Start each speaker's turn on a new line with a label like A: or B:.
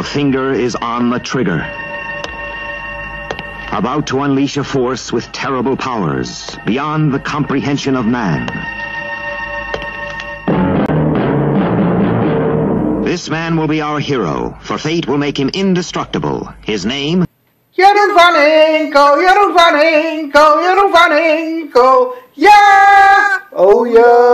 A: finger is on the trigger. About to unleash a force with terrible powers beyond the comprehension of man. This man will be our hero, for fate will make him indestructible. His name?
B: Jeroen van Inkel, Jeroen van Inkel, Jeroen van Inkel. Ja! Oh ja!